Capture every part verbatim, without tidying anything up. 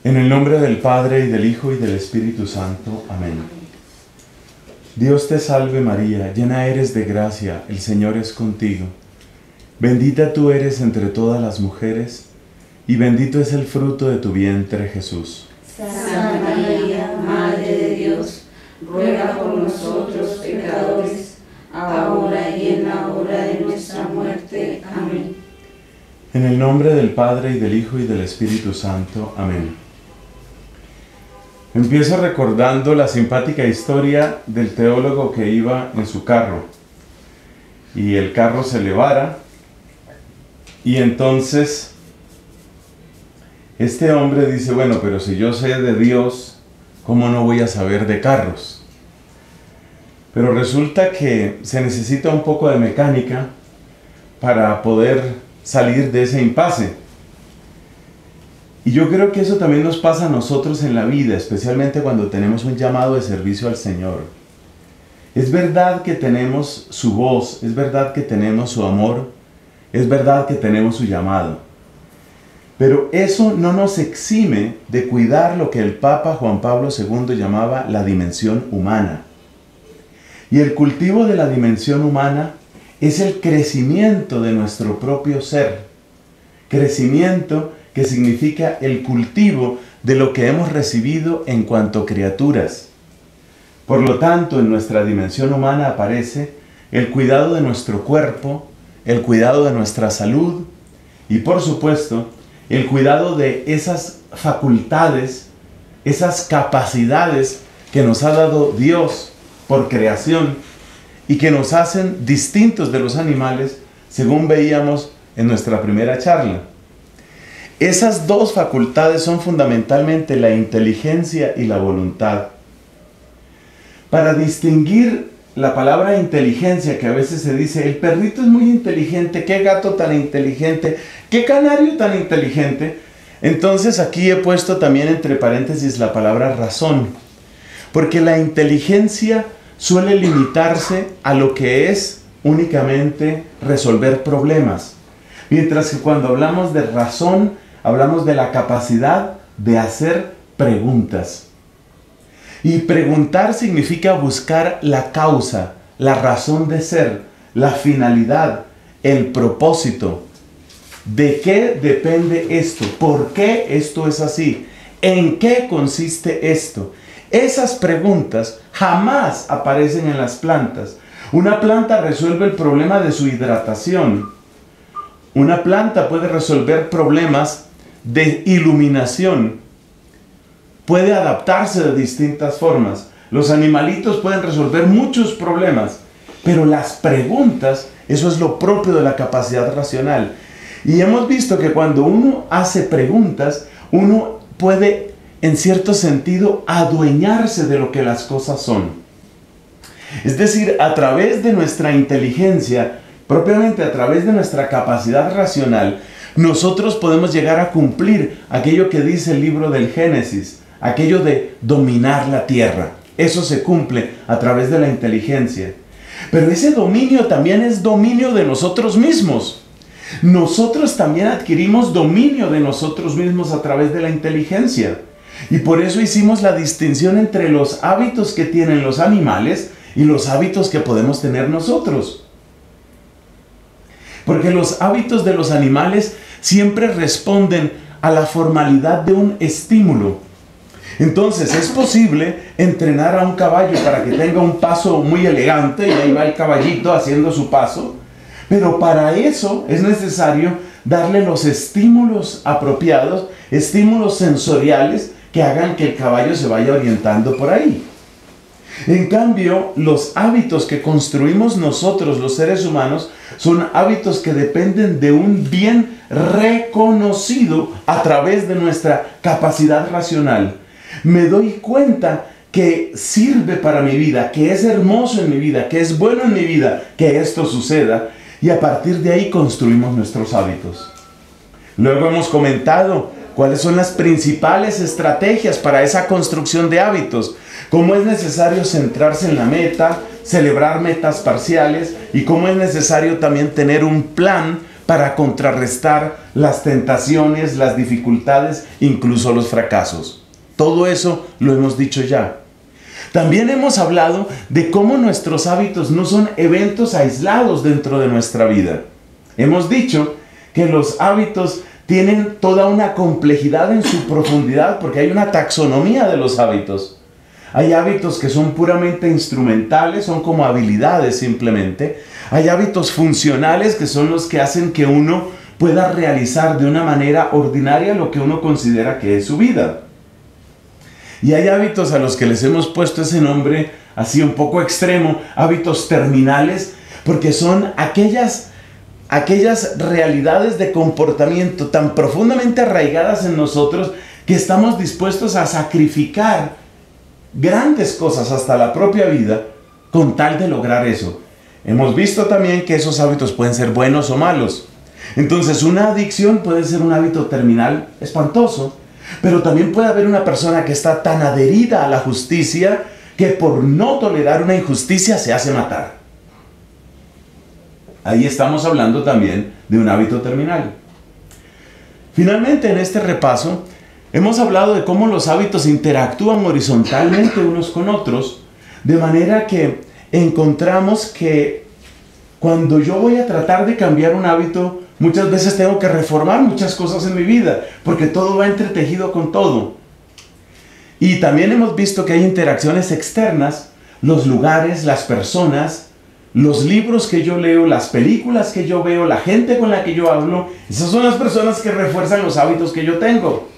En el nombre del Padre, y del Hijo, y del Espíritu Santo. Amén. Dios te salve María, llena eres de gracia, el Señor es contigo. Bendita tú eres entre todas las mujeres, y bendito es el fruto de tu vientre, Jesús. Santa María, Madre de Dios, ruega por nosotros pecadores, ahora y en la hora de nuestra muerte. Amén. En el nombre del Padre, y del Hijo, y del Espíritu Santo. Amén. Empiezo recordando la simpática historia del teólogo que iba en su carro, y el carro se le vara, y entonces este hombre dice, bueno, pero si yo sé de Dios, ¿cómo no voy a saber de carros? Pero resulta que se necesita un poco de mecánica para poder salir de ese impasse. Y yo creo que eso también nos pasa a nosotros en la vida, especialmente cuando tenemos un llamado de servicio al Señor. Es verdad que tenemos su voz, es verdad que tenemos su amor, es verdad que tenemos su llamado. Pero eso no nos exime de cuidar lo que el Papa Juan Pablo segundo llamaba la dimensión humana. Y el cultivo de la dimensión humana es el crecimiento de nuestro propio ser. Crecimiento que significa el cultivo de lo que hemos recibido en cuanto criaturas. Por lo tanto, en nuestra dimensión humana aparece el cuidado de nuestro cuerpo, el cuidado de nuestra salud y, por supuesto, el cuidado de esas facultades, esas capacidades que nos ha dado Dios por creación y que nos hacen distintos de los animales, según veíamos en nuestra primera charla. Esas dos facultades son fundamentalmente la inteligencia y la voluntad. Para distinguir la palabra inteligencia, que a veces se dice, el perrito es muy inteligente, qué gato tan inteligente, qué canario tan inteligente, entonces aquí he puesto también entre paréntesis la palabra razón, porque la inteligencia suele limitarse a lo que es únicamente resolver problemas, mientras que cuando hablamos de razón, hablamos de la capacidad de hacer preguntas. Y preguntar significa buscar la causa, la razón de ser, la finalidad, el propósito. ¿De qué depende esto? ¿Por qué esto es así? ¿En qué consiste esto? Esas preguntas jamás aparecen en las plantas. Una planta resuelve el problema de su hidratación. Una planta puede resolver problemas de iluminación. Puede adaptarse de distintas formas. Los animalitos pueden resolver muchos problemas, pero las preguntas, eso es lo propio de la capacidad racional. Y hemos visto que cuando uno hace preguntas, uno puede, en cierto sentido, adueñarse de lo que las cosas son. Es decir, a través de nuestra inteligencia, propiamente a través de nuestra capacidad racional, nosotros podemos llegar a cumplir aquello que dice el libro del Génesis, aquello de dominar la tierra. Eso se cumple a través de la inteligencia. Pero ese dominio también es dominio de nosotros mismos. Nosotros también adquirimos dominio de nosotros mismos a través de la inteligencia. Y por eso hicimos la distinción entre los hábitos que tienen los animales y los hábitos que podemos tener nosotros. Porque los hábitos de los animales siempre responden a la formalidad de un estímulo. Entonces es posible entrenar a un caballo para que tenga un paso muy elegante y ahí va el caballito haciendo su paso. Pero para eso es necesario darle los estímulos apropiados, estímulos sensoriales que hagan que el caballo se vaya orientando por ahí. En cambio, los hábitos que construimos nosotros, los seres humanos, son hábitos que dependen de un bien reconocido a través de nuestra capacidad racional. Me doy cuenta que sirve para mi vida, que es hermoso en mi vida, que es bueno en mi vida que esto suceda, y a partir de ahí construimos nuestros hábitos. Luego hemos comentado cuáles son las principales estrategias para esa construcción de hábitos, cómo es necesario centrarse en la meta, celebrar metas parciales y cómo es necesario también tener un plan para contrarrestar las tentaciones, las dificultades, incluso los fracasos. Todo eso lo hemos dicho ya. También hemos hablado de cómo nuestros hábitos no son eventos aislados dentro de nuestra vida. Hemos dicho que los hábitos tienen toda una complejidad en su profundidad porque hay una taxonomía de los hábitos. Hay hábitos que son puramente instrumentales, son como habilidades simplemente. Hay hábitos funcionales que son los que hacen que uno pueda realizar de una manera ordinaria lo que uno considera que es su vida. Y hay hábitos a los que les hemos puesto ese nombre así un poco extremo, hábitos terminales, porque son aquellas, aquellas realidades de comportamiento tan profundamente arraigadas en nosotros que estamos dispuestos a sacrificar grandes cosas, hasta la propia vida, con tal de lograr eso. Hemos visto también que esos hábitos pueden ser buenos o malos. Entonces, una adicción puede ser un hábito terminal espantoso, pero también puede haber una persona que está tan adherida a la justicia que por no tolerar una injusticia se hace matar. Ahí estamos hablando también de un hábito terminal. Finalmente, en este repaso, hemos hablado de cómo los hábitos interactúan horizontalmente unos con otros, de manera que encontramos que cuando yo voy a tratar de cambiar un hábito, muchas veces tengo que reformar muchas cosas en mi vida, porque todo va entretejido con todo. Y también hemos visto que hay interacciones externas, los lugares, las personas, los libros que yo leo, las películas que yo veo, la gente con la que yo hablo. Esas son las personas que refuerzan los hábitos que yo tengo.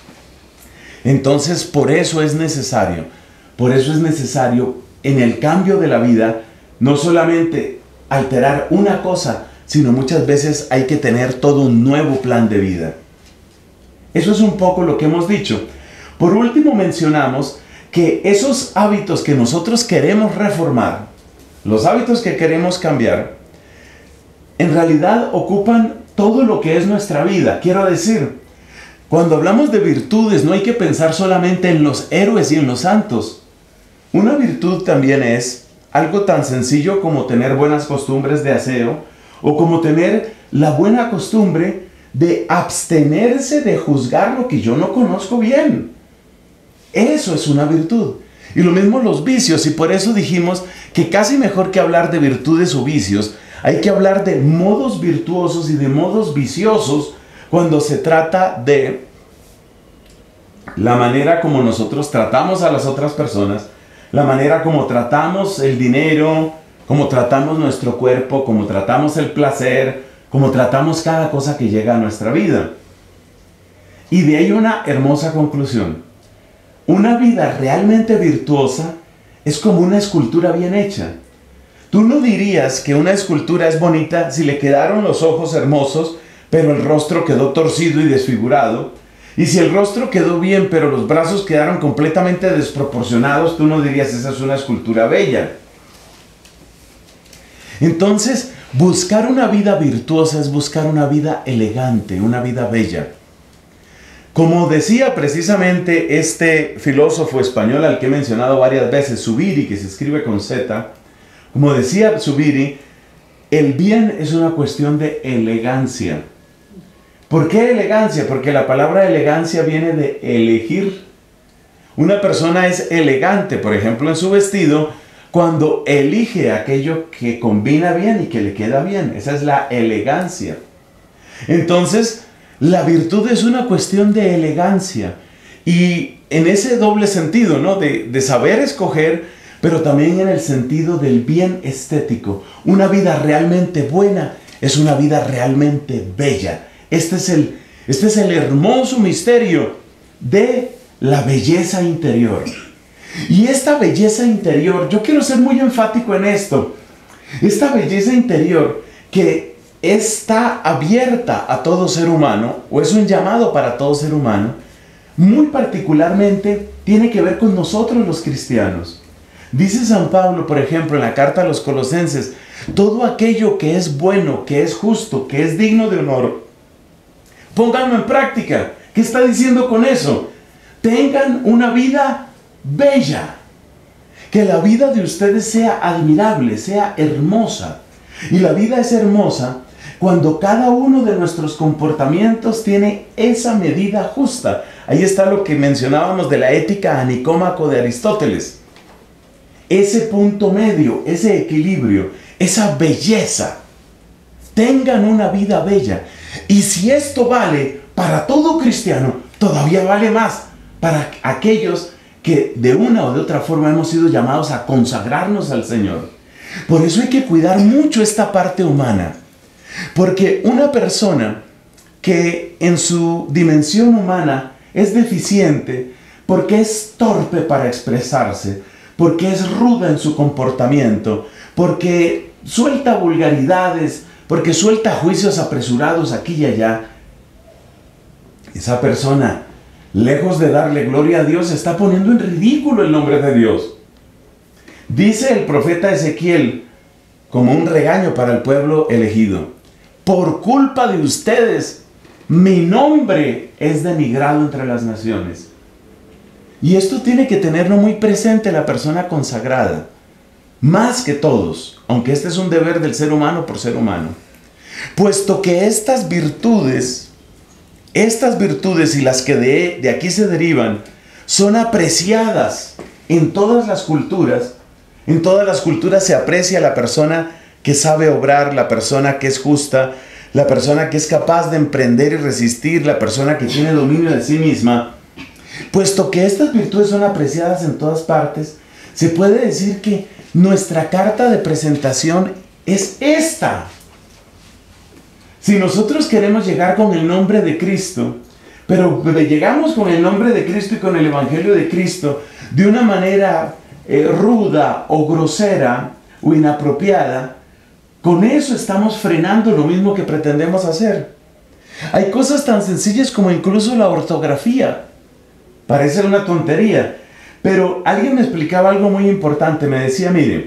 Entonces, por eso es necesario, por eso es necesario en el cambio de la vida, no solamente alterar una cosa, sino muchas veces hay que tener todo un nuevo plan de vida. Eso es un poco lo que hemos dicho. Por último, mencionamos que esos hábitos que nosotros queremos reformar, los hábitos que queremos cambiar, en realidad ocupan todo lo que es nuestra vida. Quiero decir, cuando hablamos de virtudes, no hay que pensar solamente en los héroes y en los santos. Una virtud también es algo tan sencillo como tener buenas costumbres de aseo, o como tener la buena costumbre de abstenerse de juzgar lo que yo no conozco bien. Eso es una virtud. Y lo mismo los vicios, y por eso dijimos que casi mejor que hablar de virtudes o vicios, hay que hablar de modos virtuosos y de modos viciosos cuando se trata de la manera como nosotros tratamos a las otras personas, la manera como tratamos el dinero, como tratamos nuestro cuerpo, como tratamos el placer, como tratamos cada cosa que llega a nuestra vida. Y de ahí una hermosa conclusión. Una vida realmente virtuosa es como una escultura bien hecha. Tú no dirías que una escultura es bonita si le quedaron los ojos hermosos, pero el rostro quedó torcido y desfigurado. Y si el rostro quedó bien, pero los brazos quedaron completamente desproporcionados, tú no dirías esa es una escultura bella. Entonces, buscar una vida virtuosa es buscar una vida elegante, una vida bella. Como decía precisamente este filósofo español al que he mencionado varias veces, Zubiri, que se escribe con Z, como decía Zubiri, el bien es una cuestión de elegancia. ¿Por qué elegancia? Porque la palabra elegancia viene de elegir. Una persona es elegante, por ejemplo, en su vestido, cuando elige aquello que combina bien y que le queda bien. Esa es la elegancia. Entonces, la virtud es una cuestión de elegancia. Y en ese doble sentido, ¿no? De, de saber escoger, pero también en el sentido del bien estético. Una vida realmente buena es una vida realmente bella. Este es el, este es el hermoso misterio de la belleza interior. Y esta belleza interior, yo quiero ser muy enfático en esto, esta belleza interior que está abierta a todo ser humano, o es un llamado para todo ser humano, muy particularmente tiene que ver con nosotros los cristianos. Dice San Pablo, por ejemplo, en la carta a los Colosenses, todo aquello que es bueno, que es justo, que es digno de honor, pónganlo en práctica. ¿Qué está diciendo con eso? Tengan una vida bella. Que la vida de ustedes sea admirable, sea hermosa. Y la vida es hermosa cuando cada uno de nuestros comportamientos tiene esa medida justa. Ahí está lo que mencionábamos de la ética a Nicómaco de Aristóteles. Ese punto medio, ese equilibrio, esa belleza. Tengan una vida bella. Y si esto vale para todo cristiano, todavía vale más para aquellos que de una o de otra forma hemos sido llamados a consagrarnos al Señor. Por eso hay que cuidar mucho esta parte humana. Porque una persona que en su dimensión humana es deficiente, porque es torpe para expresarse, porque es ruda en su comportamiento, porque suelta vulgaridades, porque suelta juicios apresurados aquí y allá, esa persona, lejos de darle gloria a Dios, está poniendo en ridículo el nombre de Dios. Dice el profeta Ezequiel, como un regaño para el pueblo elegido: por culpa de ustedes, mi nombre es denigrado entre las naciones. Y esto tiene que tenerlo muy presente la persona consagrada, más que todos, aunque este es un deber del ser humano por ser humano, puesto que estas virtudes, estas virtudes y las que de, de aquí se derivan, son apreciadas en todas las culturas. En todas las culturas se aprecia la persona que sabe obrar, la persona que es justa, la persona que es capaz de emprender y resistir, la persona que tiene dominio de sí misma. Puesto que estas virtudes son apreciadas en todas partes, se puede decir que nuestra carta de presentación es esta. Si nosotros queremos llegar con el nombre de Cristo, pero llegamos con el nombre de Cristo y con el Evangelio de Cristo de una manera eh, ruda o grosera o inapropiada, con eso estamos frenando lo mismo que pretendemos hacer. Hay cosas tan sencillas como incluso la ortografía. Parece una tontería, pero alguien me explicaba algo muy importante. Me decía, mire,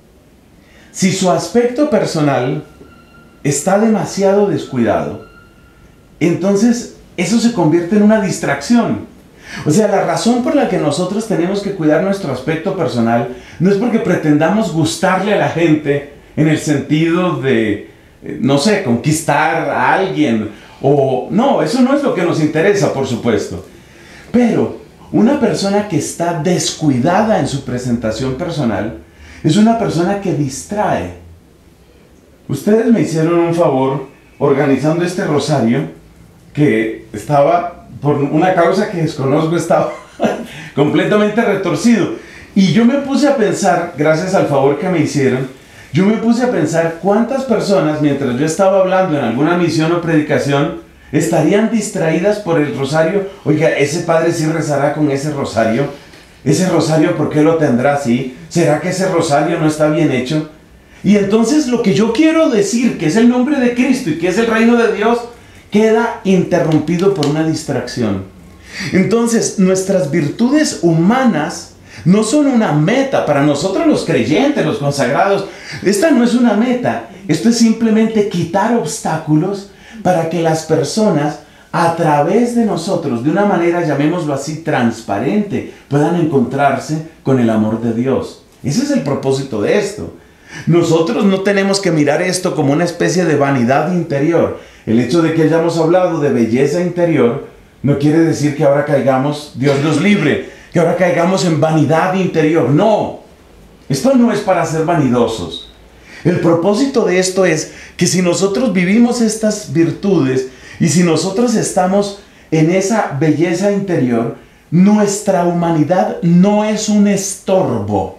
si su aspecto personal está demasiado descuidado, entonces eso se convierte en una distracción. O sea, la razón por la que nosotros tenemos que cuidar nuestro aspecto personal no es porque pretendamos gustarle a la gente en el sentido de, no sé, conquistar a alguien, o no, eso no es lo que nos interesa, por supuesto. Pero una persona que está descuidada en su presentación personal es una persona que distrae. Ustedes me hicieron un favor organizando este rosario, que estaba, por una causa que desconozco, estaba completamente retorcido. Y yo me puse a pensar, gracias al favor que me hicieron, yo me puse a pensar cuántas personas, mientras yo estaba hablando en alguna misión o predicación, estarían distraídas por el rosario. Oiga, ese padre sí rezará con ese rosario. Ese rosario, ¿por qué lo tendrá así? ¿Será que ese rosario no está bien hecho? Y entonces lo que yo quiero decir, que es el nombre de Cristo y que es el reino de Dios, queda interrumpido por una distracción. Entonces, nuestras virtudes humanas no son una meta para nosotros los creyentes, los consagrados. Esta no es una meta. Esto es simplemente quitar obstáculos para que las personas, a través de nosotros, de una manera, llamémoslo así, transparente, puedan encontrarse con el amor de Dios. Ese es el propósito de esto. Nosotros no tenemos que mirar esto como una especie de vanidad interior. El hecho de que hayamos hablado de belleza interior no quiere decir que ahora caigamos, Dios nos libre, que ahora caigamos en vanidad interior. No, esto no es para ser vanidosos. El propósito de esto es que si nosotros vivimos estas virtudes y si nosotros estamos en esa belleza interior, nuestra humanidad no es un estorbo.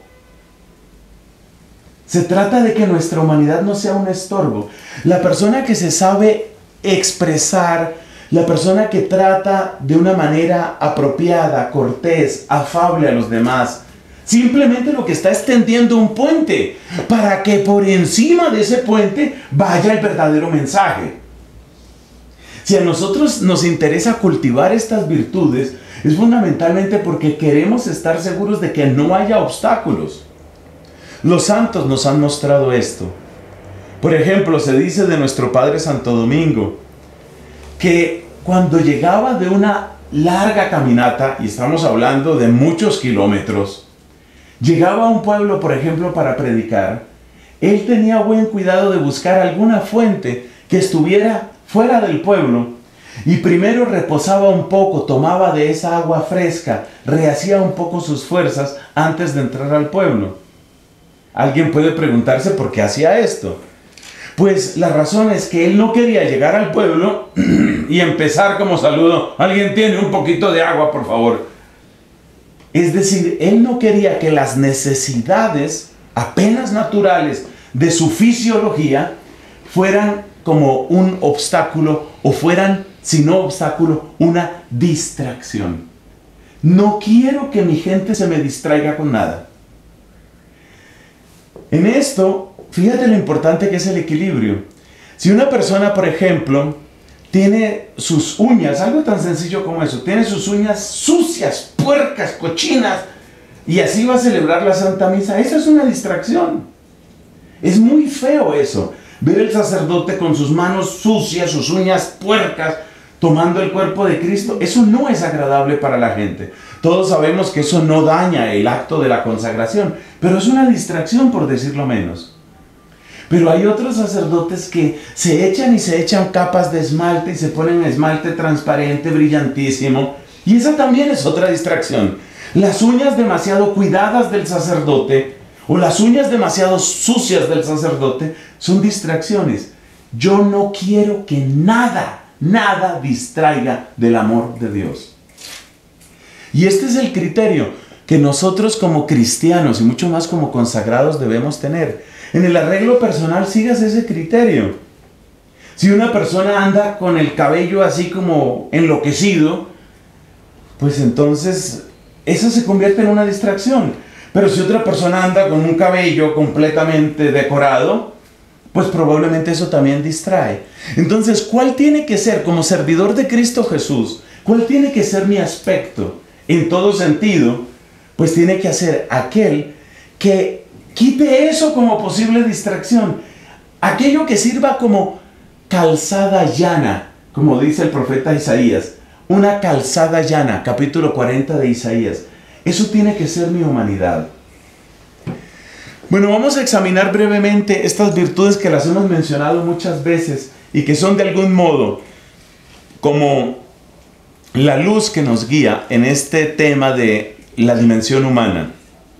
Se trata de que nuestra humanidad no sea un estorbo. La persona que se sabe expresar, la persona que trata de una manera apropiada, cortés, afable a los demás, simplemente lo que está es tendiendo un puente para que por encima de ese puente vaya el verdadero mensaje. Si a nosotros nos interesa cultivar estas virtudes, es fundamentalmente porque queremos estar seguros de que no haya obstáculos. Los santos nos han mostrado esto. Por ejemplo, se dice de nuestro Padre Santo Domingo que cuando llegaba de una larga caminata, y estamos hablando de muchos kilómetros, llegaba a un pueblo, por ejemplo, para predicar, él tenía buen cuidado de buscar alguna fuente que estuviera fuera del pueblo y primero reposaba un poco, tomaba de esa agua fresca, rehacía un poco sus fuerzas antes de entrar al pueblo. Alguien puede preguntarse por qué hacía esto. Pues la razón es que él no quería llegar al pueblo y empezar como saludo: ¿alguien tiene un poquito de agua, por favor? Es decir, él no quería que las necesidades apenas naturales de su fisiología fueran como un obstáculo, o fueran, si no obstáculo, una distracción. No quiero que mi gente se me distraiga con nada. En esto, fíjate lo importante que es el equilibrio. Si una persona, por ejemplo, tiene sus uñas, algo tan sencillo como eso, tiene sus uñas sucias, puercas, cochinas, y así va a celebrar la Santa Misa, eso es una distracción. Es muy feo eso, ver el sacerdote con sus manos sucias, sus uñas puercas, tomando el cuerpo de Cristo. Eso no es agradable para la gente. Todos sabemos que eso no daña el acto de la consagración, pero es una distracción, por decirlo menos. Pero hay otros sacerdotes que se echan y se echan capas de esmalte y se ponen esmalte transparente, brillantísimo, y esa también es otra distracción. Las uñas demasiado cuidadas del sacerdote o las uñas demasiado sucias del sacerdote son distracciones. Yo no quiero que nada, nada distraiga del amor de Dios. Y este es el criterio que nosotros como cristianos y mucho más como consagrados debemos tener. En el arreglo personal sigas ese criterio. Si una persona anda con el cabello así como enloquecido, pues entonces eso se convierte en una distracción. Pero si otra persona anda con un cabello completamente decorado, pues probablemente eso también distrae. Entonces, ¿cuál tiene que ser, como servidor de Cristo Jesús, cuál tiene que ser mi aspecto en todo sentido? Pues tiene que ser aquel que quite eso como posible distracción. Aquello que sirva como calzada llana, como dice el profeta Isaías. Una calzada llana, capítulo cuarenta de Isaías. Eso tiene que ser mi humanidad. Bueno, vamos a examinar brevemente estas virtudes que las hemos mencionado muchas veces y que son de algún modo como la luz que nos guía en este tema de la dimensión humana.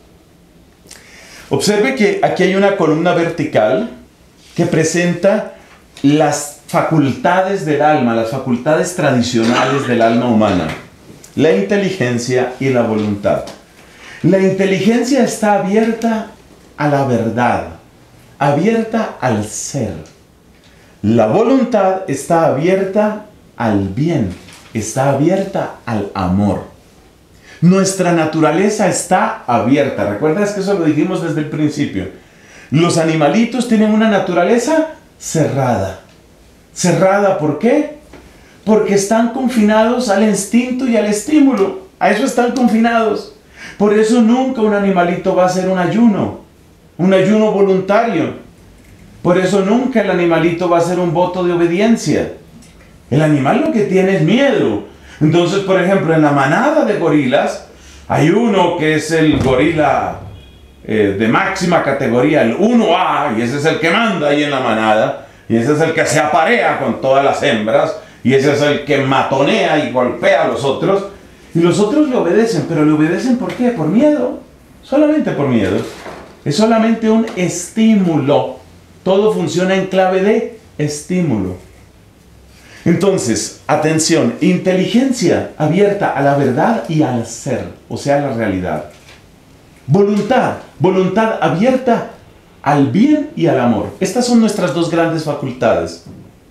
Observe que aquí hay una columna vertical que presenta las facultades del alma, las facultades tradicionales del alma humana: la inteligencia y la voluntad. La inteligencia está abierta a la verdad, abierta al ser. La voluntad está abierta al bien, está abierta al amor. Nuestra naturaleza está abierta. ¿Recuerdas que eso lo dijimos desde el principio? Los animalitos tienen una naturaleza cerrada. ¿Cerrada por qué? Porque están confinados al instinto y al estímulo. A eso están confinados. Por eso nunca un animalito va a hacer un ayuno, un ayuno voluntario. Por eso nunca el animalito va a hacer un voto de obediencia. El animal lo que tiene es miedo. Entonces, por ejemplo, en la manada de gorilas, hay uno que es el gorila eh, de máxima categoría, el uno A, y ese es el que manda ahí en la manada, y ese es el que se aparea con todas las hembras, y ese es el que matonea y golpea a los otros, y los otros le obedecen. ¿Pero le obedecen por qué? Por miedo, solamente por miedo. Es solamente un estímulo. Todo funciona en clave de estímulo. Entonces, atención, inteligencia abierta a la verdad y al ser, o sea, a la realidad. Voluntad, voluntad abierta al bien y al amor. Estas son nuestras dos grandes facultades.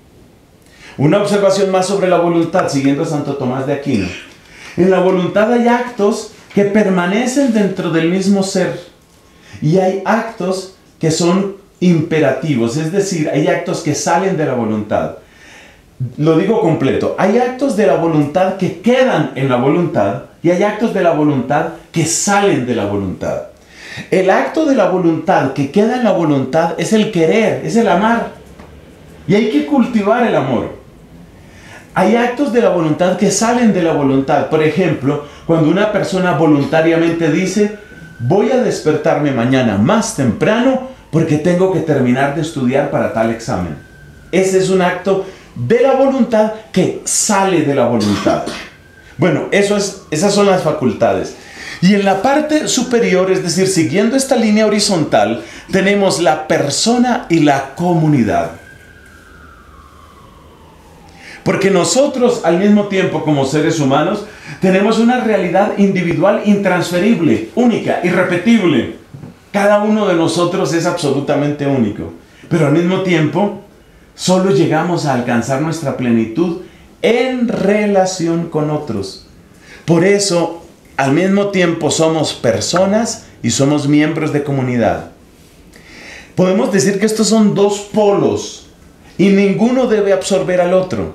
Una observación más sobre la voluntad, siguiendo a Santo Tomás de Aquino. En la voluntad hay actos que permanecen dentro del mismo ser y hay actos que son imperativos, es decir, hay actos que salen de la voluntad. Lo digo completo, hay actos de la voluntad que quedan en la voluntad y hay actos de la voluntad que salen de la voluntad. El acto de la voluntad que queda en la voluntad es el querer, es el amar. Y hay que cultivar el amor. Hay actos de la voluntad que salen de la voluntad. Por ejemplo, cuando una persona voluntariamente dice: voy a despertarme mañana más temprano porque tengo que terminar de estudiar para tal examen. Ese es un acto de la voluntad que sale de la voluntad. Bueno, eso es, esas son las facultades. Y en la parte superior, es decir, siguiendo esta línea horizontal, tenemos la persona y la comunidad. Porque nosotros, al mismo tiempo, como seres humanos, tenemos una realidad individual intransferible, única, irrepetible. Cada uno de nosotros es absolutamente único. Pero al mismo tiempo, solo llegamos a alcanzar nuestra plenitud en relación con otros. Por eso, al mismo tiempo, somos personas y somos miembros de comunidad. Podemos decir que estos son dos polos y ninguno debe absorber al otro.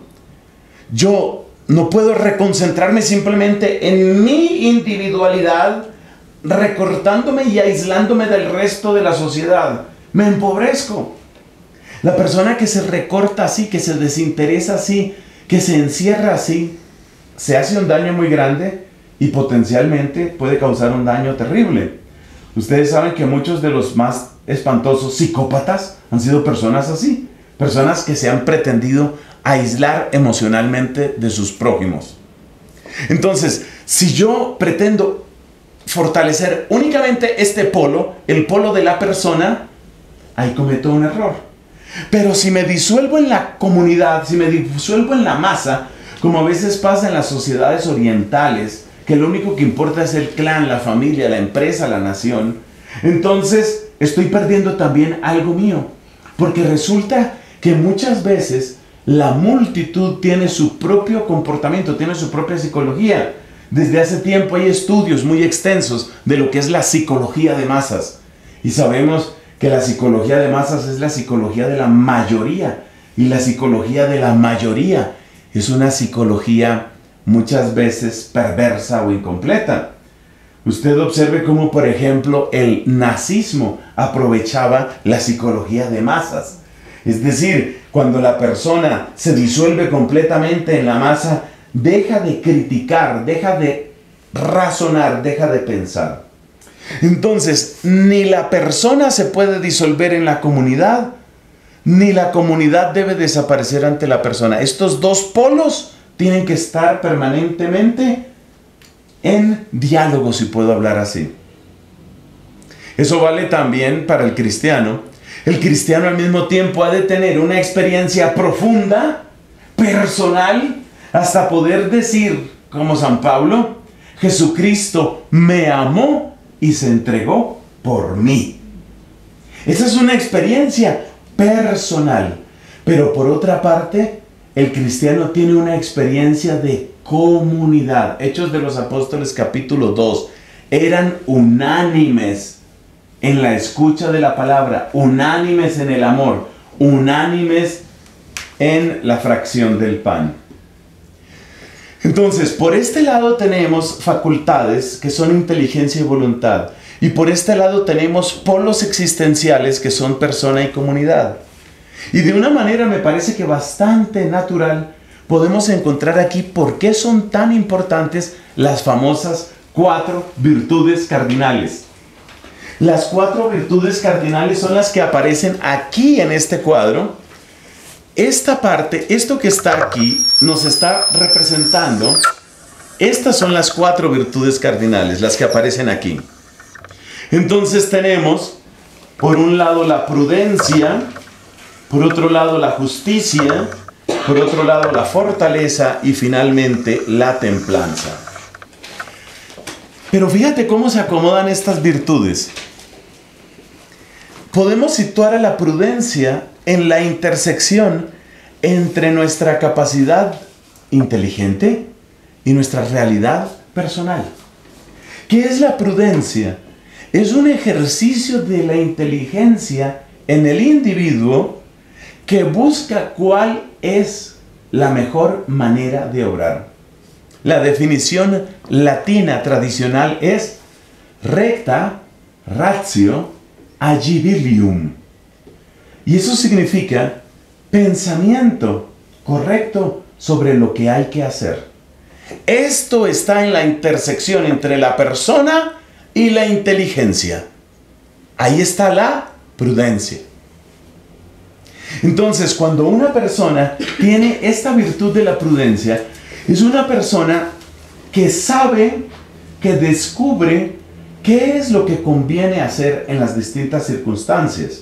Yo no puedo reconcentrarme simplemente en mi individualidad, recortándome y aislándome del resto de la sociedad. Me empobrezco. La persona que se recorta así, que se desinteresa así, que se encierra así, se hace un daño muy grande y potencialmente puede causar un daño terrible. Ustedes saben que muchos de los más espantosos psicópatas han sido personas así, personas que se han pretendido aislar emocionalmente de sus prójimos. Entonces, si yo pretendo fortalecer únicamente este polo, el polo de la persona, ahí cometo un error. Pero si me disuelvo en la comunidad, si me disuelvo en la masa, como a veces pasa en las sociedades orientales, que lo único que importa es el clan, la familia, la empresa, la nación, entonces estoy perdiendo también algo mío. Porque resulta que muchas veces la multitud tiene su propio comportamiento, tiene su propia psicología. Desde hace tiempo hay estudios muy extensos de lo que es la psicología de masas. Y sabemos que la psicología de masas es la psicología de la mayoría. Y la psicología de la mayoría es una psicología muchas veces perversa o incompleta. Usted observe cómo, por ejemplo, el nazismo aprovechaba la psicología de masas. Es decir, cuando la persona se disuelve completamente en la masa, deja de criticar, deja de razonar, deja de pensar. Entonces, ni la persona se puede disolver en la comunidad, ni la comunidad debe desaparecer ante la persona. Estos dos polos tienen que estar permanentemente en diálogo, si puedo hablar así. Eso vale también para el cristiano. El cristiano al mismo tiempo ha de tener una experiencia profunda, personal, hasta poder decir, como San Pablo, Jesucristo me amó y se entregó por mí. Esa es una experiencia personal. Pero por otra parte, el cristiano tiene una experiencia de comunidad. Hechos de los Apóstoles capítulo dos. Eran unánimes en la escucha de la palabra, unánimes en el amor, unánimes en la fracción del pan. Entonces, por este lado tenemos facultades que son inteligencia y voluntad. Y por este lado tenemos polos existenciales que son persona y comunidad. Y de una manera me parece que bastante natural podemos encontrar aquí por qué son tan importantes las famosas cuatro virtudes cardinales. Las cuatro virtudes cardinales son las que aparecen aquí en este cuadro. Esta parte, esto que está aquí, nos está representando. Estas son las cuatro virtudes cardinales, las que aparecen aquí. Entonces tenemos, por un lado, la prudencia, por otro lado, la justicia, por otro lado, la fortaleza y finalmente, la templanza. Pero fíjate cómo se acomodan estas virtudes. Podemos situar a la prudencia en la intersección entre nuestra capacidad inteligente y nuestra realidad personal. ¿Qué es la prudencia? Es un ejercicio de la inteligencia en el individuo que busca cuál es la mejor manera de obrar. La definición latina tradicional es recta ratio agibilium. Y eso significa pensamiento correcto sobre lo que hay que hacer. Esto está en la intersección entre la persona y la inteligencia. Ahí está la prudencia. Entonces, cuando una persona tiene esta virtud de la prudencia, es una persona que sabe, que descubre qué es lo que conviene hacer en las distintas circunstancias.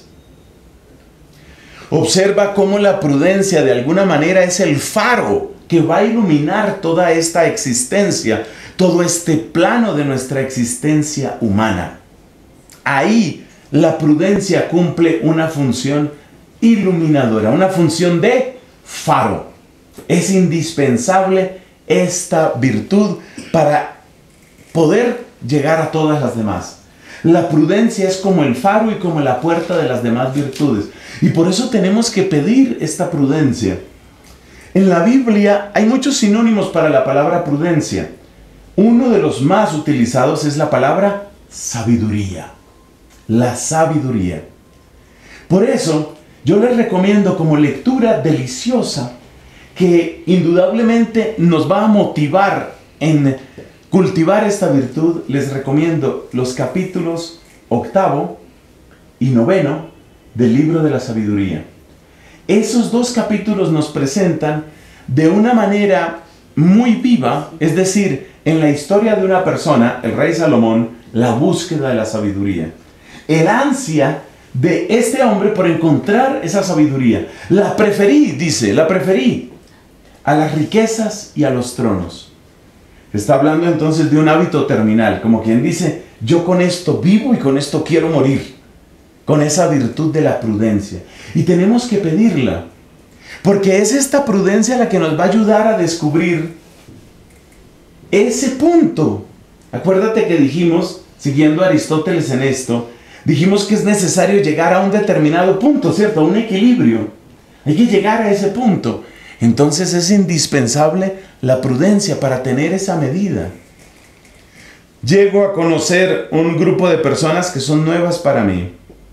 Observa cómo la prudencia de alguna manera es el faro que va a iluminar toda esta existencia, todo este plano de nuestra existencia humana. Ahí la prudencia cumple una función iluminadora, una función de faro. Es indispensable esta virtud para poder llegar a todas las demás. La prudencia es como el faro y como la puerta de las demás virtudes. Y por eso tenemos que pedir esta prudencia. En la Biblia hay muchos sinónimos para la palabra prudencia. Uno de los más utilizados es la palabra sabiduría. La sabiduría. Por eso, yo les recomiendo como lectura deliciosa que indudablemente nos va a motivar en cultivar esta virtud. Les recomiendo los capítulos octavo y noveno del libro de la sabiduría. Esos dos capítulos nos presentan de una manera muy viva, es decir, en la historia de una persona, el rey Salomón, la búsqueda de la sabiduría. El ansia de este hombre por encontrar esa sabiduría. La preferí, dice, la preferí a las riquezas y a los tronos. Está hablando entonces de un hábito terminal, como quien dice, yo con esto vivo y con esto quiero morir, con esa virtud de la prudencia. Y tenemos que pedirla, porque es esta prudencia la que nos va a ayudar a descubrir ese punto. Acuérdate que dijimos, siguiendo a Aristóteles en esto, dijimos que es necesario llegar a un determinado punto, ¿cierto? A un equilibrio. Hay que llegar a ese punto. Entonces es indispensable la prudencia para tener esa medida. Llego a conocer un grupo de personas que son nuevas para mí.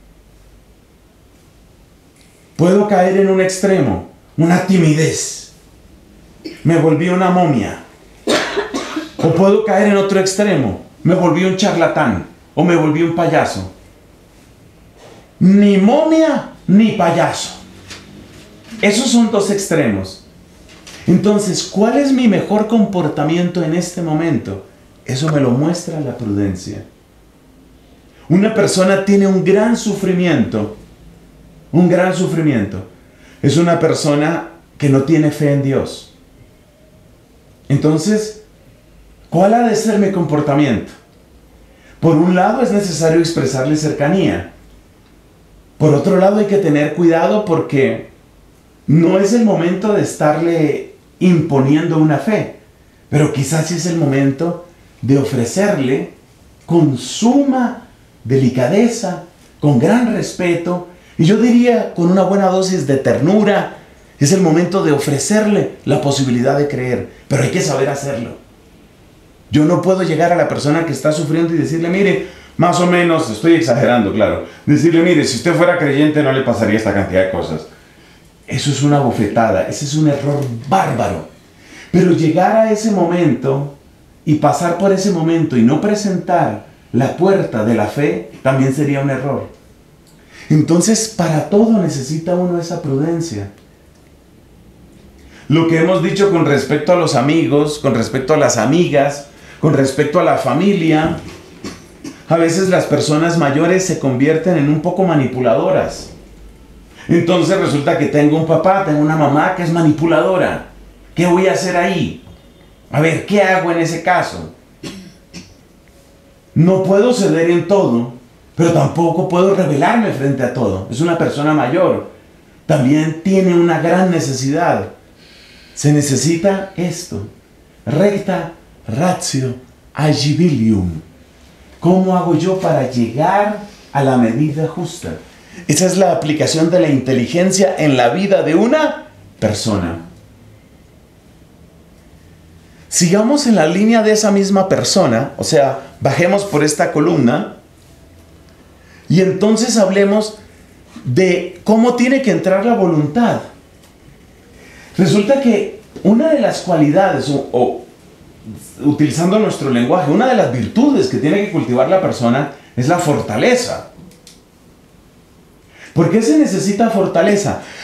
Puedo caer en un extremo, una timidez. Me volví una momia. O puedo caer en otro extremo, me volví un charlatán o me volví un payaso. Ni momia ni payaso. Esos son dos extremos. Entonces, ¿cuál es mi mejor comportamiento en este momento? Eso me lo muestra la prudencia. Una persona tiene un gran sufrimiento. Un gran sufrimiento. Es una persona que no tiene fe en Dios. Entonces, ¿cuál ha de ser mi comportamiento? Por un lado es necesario expresarle cercanía. Por otro lado hay que tener cuidado porque no es el momento de estarle imponiendo una fe, pero quizás sí es el momento de ofrecerle con suma delicadeza, con gran respeto, y yo diría con una buena dosis de ternura. Es el momento de ofrecerle la posibilidad de creer, pero hay que saber hacerlo. Yo no puedo llegar a la persona que está sufriendo y decirle, mire, más o menos, estoy exagerando, claro, decirle, mire, si usted fuera creyente no le pasaría esta cantidad de cosas. Eso es una bofetada, ese es un error bárbaro. Pero llegar a ese momento y pasar por ese momento y no presentar la puerta de la fe también sería un error. Entonces, para todo necesita uno esa prudencia. Lo que hemos dicho con respecto a los amigos, con respecto a las amigas, con respecto a la familia, a veces las personas mayores se convierten en un poco manipuladoras. Entonces resulta que tengo un papá, tengo una mamá que es manipuladora. ¿Qué voy a hacer ahí? A ver, ¿qué hago en ese caso? No puedo ceder en todo, pero tampoco puedo rebelarme frente a todo. Es una persona mayor. También tiene una gran necesidad. Se necesita esto. Recta ratio agibilium. ¿Cómo hago yo para llegar a la medida justa? Esa es la aplicación de la inteligencia en la vida de una persona. Sigamos en la línea de esa misma persona, o sea, bajemos por esta columna y entonces hablemos de cómo tiene que entrar la voluntad. Resulta que una de las cualidades, o, o utilizando nuestro lenguaje, una de las virtudes que tiene que cultivar la persona es la fortaleza. ¿Por qué se necesita fortaleza?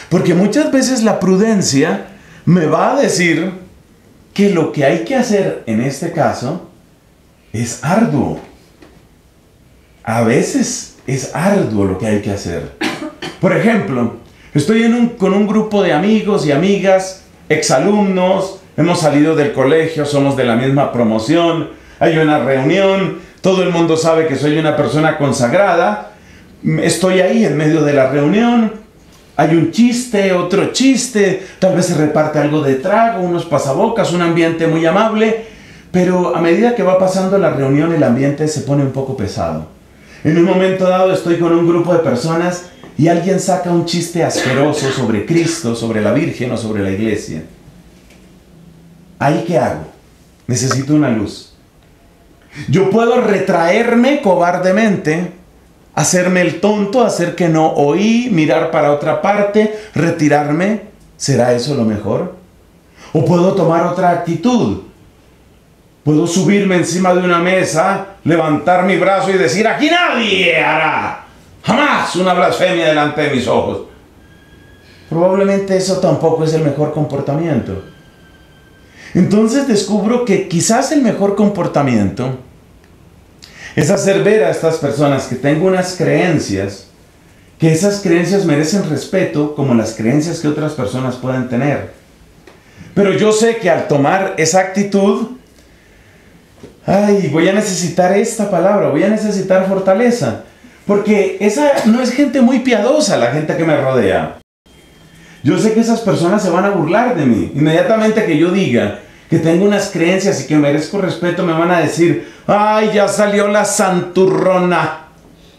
Porque muchas veces la prudencia me va a decir que lo que hay que hacer en este caso es arduo. A veces es arduo lo que hay que hacer. Por ejemplo, estoy en un, con un grupo de amigos y amigas, exalumnos, hemos salido del colegio, somos de la misma promoción, hay una reunión, todo el mundo sabe que soy una persona consagrada, estoy ahí en medio de la reunión, hay un chiste, otro chiste, tal vez se reparte algo de trago, unos pasabocas, un ambiente muy amable, pero a medida que va pasando la reunión el ambiente se pone un poco pesado. En un momento dado estoy con un grupo de personas y alguien saca un chiste asqueroso sobre Cristo, sobre la Virgen o sobre la iglesia. ¿Ahí qué hago? Necesito una luz. Yo puedo retraerme cobardemente, hacerme el tonto, hacer que no oí, mirar para otra parte, retirarme. ¿Será eso lo mejor? ¿O puedo tomar otra actitud? Puedo subirme encima de una mesa, levantar mi brazo y decir, aquí nadie hará jamás una blasfemia delante de mis ojos. Probablemente eso tampoco es el mejor comportamiento. Entonces descubro que quizás el mejor comportamiento es hacer ver a estas personas que tengo unas creencias, que esas creencias merecen respeto como las creencias que otras personas pueden tener. Pero yo sé que al tomar esa actitud, ay, voy a necesitar esta palabra, voy a necesitar fortaleza. Porque esa no es gente muy piadosa, la gente que me rodea. Yo sé que esas personas se van a burlar de mí. Inmediatamente que yo diga que tengo unas creencias y que merezco respeto, me van a decir, ay, ya salió la santurrona.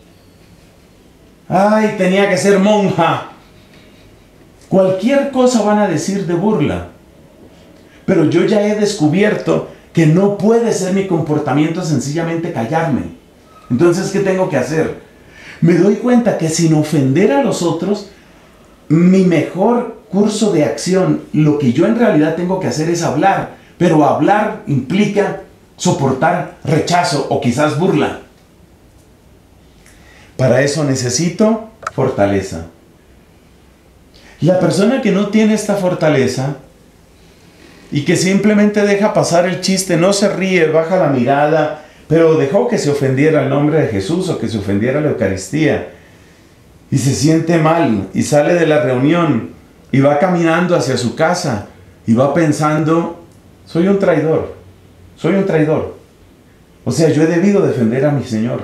Ay, tenía que ser monja. Cualquier cosa van a decir de burla. Pero yo ya he descubierto que no puede ser mi comportamiento sencillamente callarme. Entonces, ¿qué tengo que hacer? Me doy cuenta que sin ofender a los otros, mi mejor curso de acción, lo que yo en realidad tengo que hacer es hablar. Pero hablar implica soportar rechazo o quizás burla. Para eso necesito fortaleza. La persona que no tiene esta fortaleza y que simplemente deja pasar el chiste, no se ríe, baja la mirada, pero dejó que se ofendiera el nombre de Jesús o que se ofendiera la Eucaristía, y se siente mal y sale de la reunión y va caminando hacia su casa y va pensando, soy un traidor, soy un traidor. O sea, yo he debido defender a mi Señor.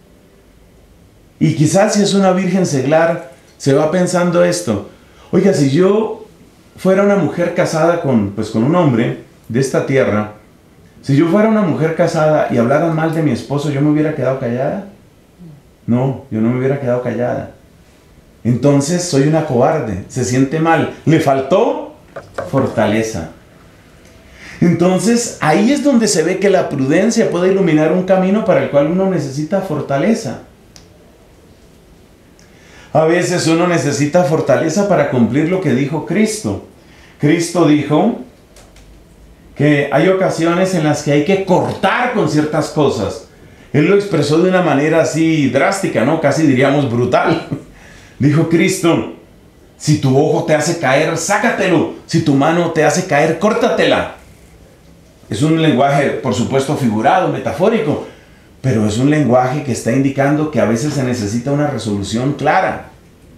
Y quizás si es una virgen seglar, se va pensando esto, oiga, si yo fuera una mujer casada con, pues, con un hombre de esta tierra, si yo fuera una mujer casada y hablaran mal de mi esposo, ¿yo me hubiera quedado callada? No, yo no me hubiera quedado callada. Entonces soy una cobarde, se siente mal, le faltó fortaleza. Entonces ahí es donde se ve que la prudencia puede iluminar un camino para el cual uno necesita fortaleza. A veces uno necesita fortaleza para cumplir lo que dijo Cristo. Cristo dijo que hay ocasiones en las que hay que cortar con ciertas cosas. Él lo expresó de una manera así drástica, ¿no? Casi diríamos brutal. Dijo Cristo, si tu ojo te hace caer, sácatelo. Si tu mano te hace caer, córtatela. Es un lenguaje, por supuesto, figurado, metafórico, pero es un lenguaje que está indicando que a veces se necesita una resolución clara.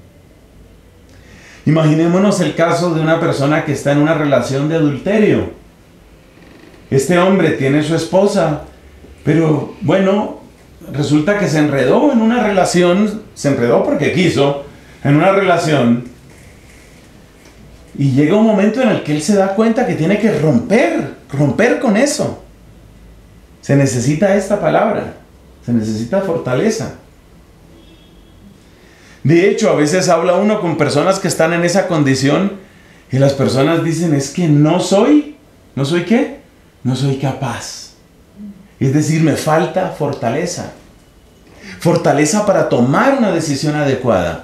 Imaginémonos el caso de una persona que está en una relación de adulterio. Este hombre tiene su esposa, pero bueno, resulta que se enredó en una relación, se enredó porque quiso, en una relación, y llega un momento en el que él se da cuenta que tiene que romper, romper con eso. Se necesita esta palabra, se necesita fortaleza. De hecho, a veces habla uno con personas que están en esa condición y las personas dicen, es que no soy, ¿no soy qué? No soy capaz. Es decir, me falta fortaleza. Fortaleza para tomar una decisión adecuada.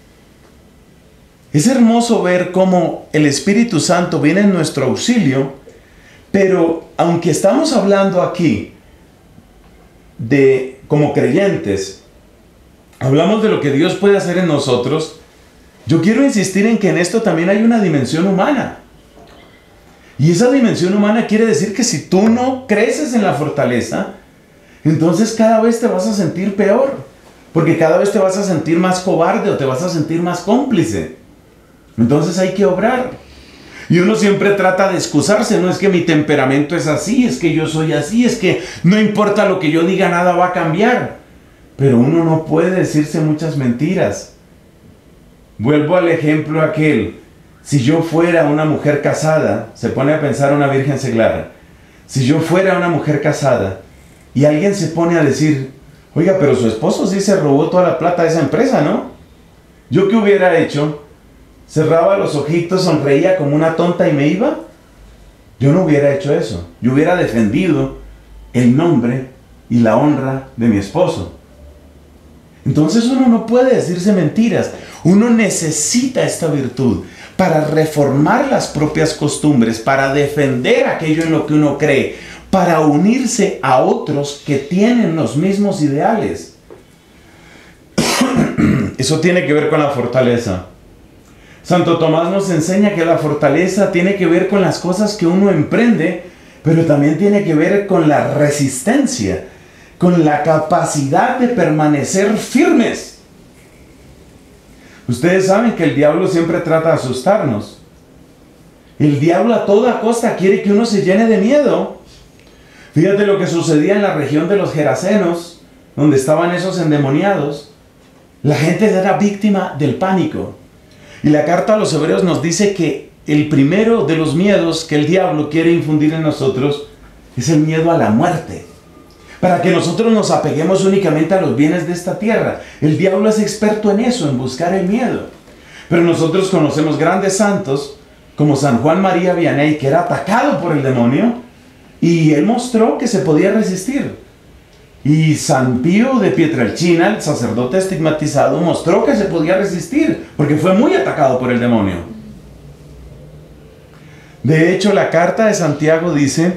Es hermoso ver cómo el Espíritu Santo viene en nuestro auxilio, pero aunque estamos hablando aquí de como creyentes, hablamos de lo que Dios puede hacer en nosotros, Yo quiero insistir en que en esto también hay una dimensión humana. Y esa dimensión humana quiere decir que si tú no creces en la fortaleza, entonces cada vez te vas a sentir peor. Porque cada vez te vas a sentir más cobarde o te vas a sentir más cómplice. Entonces hay que obrar. Y uno siempre trata de excusarse, no es que mi temperamento es así, es que yo soy así, es que no importa lo que yo diga, nada va a cambiar. Pero uno no puede decirse muchas mentiras. Vuelvo al ejemplo aquel. Si yo fuera una mujer casada, se pone a pensar una virgen seglar. Si yo fuera una mujer casada y alguien se pone a decir, oiga, pero su esposo sí se robó toda la plata de esa empresa, ¿no? ¿Yo qué hubiera hecho? Cerraba los ojitos, sonreía como una tonta y me iba. Yo no hubiera hecho eso. Yo hubiera defendido el nombre y la honra de mi esposo. Entonces uno no puede decirse mentiras. Uno necesita esta virtud para reformar las propias costumbres, para defender aquello en lo que uno cree, para unirse a otros que tienen los mismos ideales. Eso tiene que ver con la fortaleza. Santo Tomás nos enseña que la fortaleza tiene que ver con las cosas que uno emprende, pero también tiene que ver con la resistencia, con la capacidad de permanecer firmes. Ustedes saben que el diablo siempre trata de asustarnos. El diablo a toda costa quiere que uno se llene de miedo. Fíjate lo que sucedía en la región de los Gerasenos, donde estaban esos endemoniados. La gente era víctima del pánico. Y la carta a los Hebreos nos dice que el primero de los miedos que el diablo quiere infundir en nosotros es el miedo a la muerte. Para que nosotros nos apeguemos únicamente a los bienes de esta tierra. El diablo es experto en eso, en buscar el miedo. Pero nosotros conocemos grandes santos, como San Juan María Vianney, que era atacado por el demonio, y él mostró que se podía resistir. Y San Pío de Pietrelcina, el sacerdote estigmatizado, mostró que se podía resistir, porque fue muy atacado por el demonio. De hecho, la carta de Santiago dice,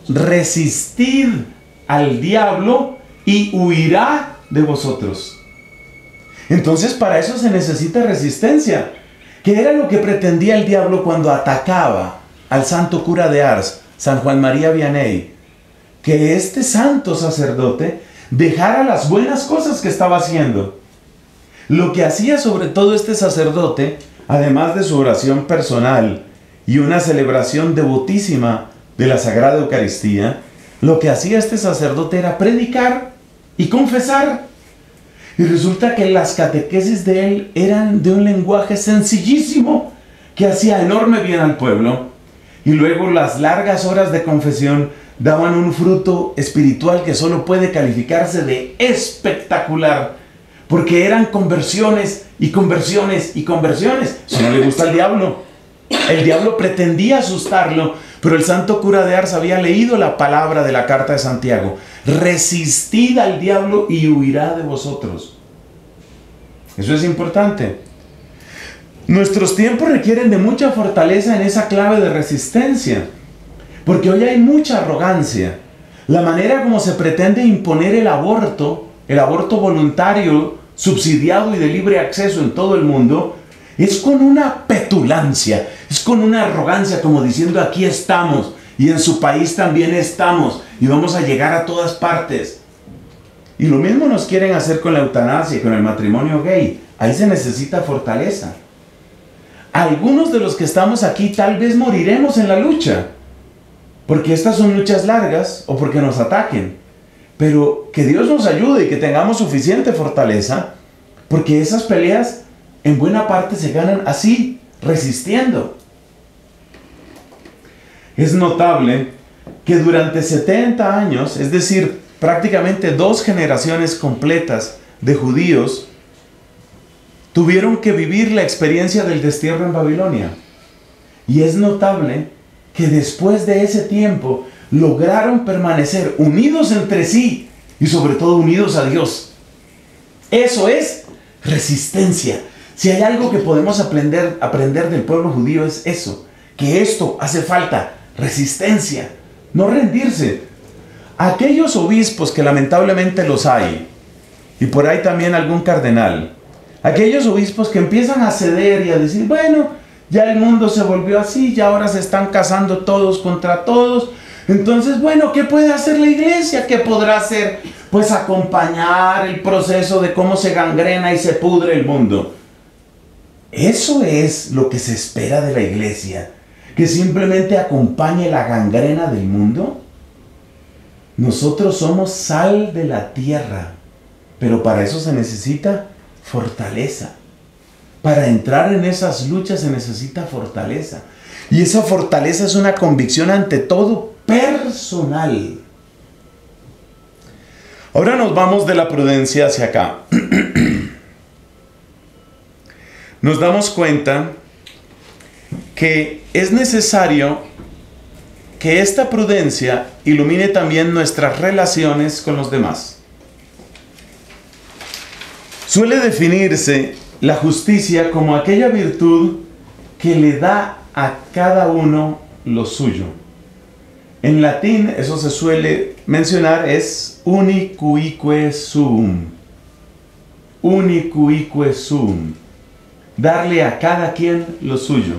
resistid al diablo y huirá de vosotros. Entonces para eso se necesita resistencia. ¿Qué era lo que pretendía el diablo cuando atacaba al santo cura de Ars, San Juan María Vianney? Que este santo sacerdote dejara las buenas cosas que estaba haciendo. Lo que hacía sobre todo este sacerdote, además de su oración personal y una celebración devotísima de la Sagrada Eucaristía, lo que hacía este sacerdote era predicar y confesar. Y resulta que las catequesis de él eran de un lenguaje sencillísimo que hacía enorme bien al pueblo. Y luego las largas horas de confesión daban un fruto espiritual que solo puede calificarse de espectacular, porque eran conversiones y conversiones y conversiones. Eso no le gusta al diablo. El diablo pretendía asustarlo, pero el santo cura de Ars había leído la palabra de la carta de Santiago. Resistid al diablo y huirá de vosotros. Eso es importante. Nuestros tiempos requieren de mucha fortaleza en esa clave de resistencia, porque hoy hay mucha arrogancia. La manera como se pretende imponer el aborto, el aborto voluntario, subsidiado y de libre acceso en todo el mundo, es con una petulancia, es con una arrogancia, como diciendo aquí estamos y en su país también estamos y vamos a llegar a todas partes. Y lo mismo nos quieren hacer con la eutanasia y con el matrimonio gay. Ahí se necesita fortaleza. Algunos de los que estamos aquí tal vez moriremos en la lucha, porque estas son luchas largas o porque nos ataquen. Pero que Dios nos ayude y que tengamos suficiente fortaleza, porque esas peleas en buena parte se ganan así, resistiendo. Es notable que durante setenta años, es decir, prácticamente dos generaciones completas de judíos, tuvieron que vivir la experiencia del destierro en Babilonia. Y es notable que después de ese tiempo lograron permanecer unidos entre sí y sobre todo unidos a Dios. Eso es resistencia. Si hay algo que podemos aprender, aprender del pueblo judío es eso, que esto hace falta, resistencia, no rendirse. Aquellos obispos que lamentablemente los hay, y por ahí también algún cardenal, Aquellos obispos que empiezan a ceder y a decir, bueno, ya el mundo se volvió así, ya ahora se están casando todos contra todos. Entonces, bueno, ¿qué puede hacer la iglesia? ¿Qué podrá hacer? Pues acompañar el proceso de cómo se gangrena y se pudre el mundo. Eso es lo que se espera de la iglesia, que simplemente acompañe la gangrena del mundo. Nosotros somos sal de la tierra, pero para eso se necesita fortaleza. Para entrar en esas luchas se necesita fortaleza. Y esa fortaleza es una convicción ante todo personal. Ahora nos vamos de la prudencia hacia acá. Nos damos cuenta que es necesario que esta prudencia ilumine también nuestras relaciones con los demás. Suele definirse la justicia como aquella virtud que le da a cada uno lo suyo. En latín eso se suele mencionar, es unicuique suum. Unicuique suum. Darle a cada quien lo suyo.